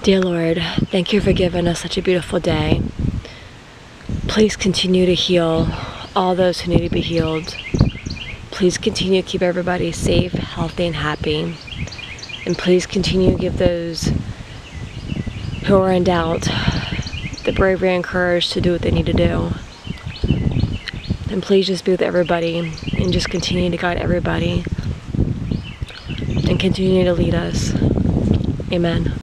Dear Lord, thank you for giving us such a beautiful day. Please continue to heal all those who need to be healed. Please continue to keep everybody safe, healthy, and happy. And please continue to give those who are in doubt the bravery and courage to do what they need to do. And please just be with everybody and just continue to guide everybody and continue to lead us. Amen.